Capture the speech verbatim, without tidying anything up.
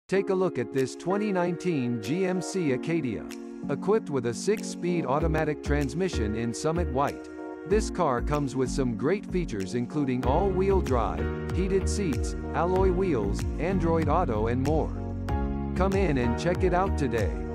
Take a look at this twenty nineteen G M C Acadia. Equipped with a six-speed automatic transmission in Summit White. This car comes with some great features including all-wheel drive, heated seats, alloy wheels, Android Auto and more. Come in and check it out today.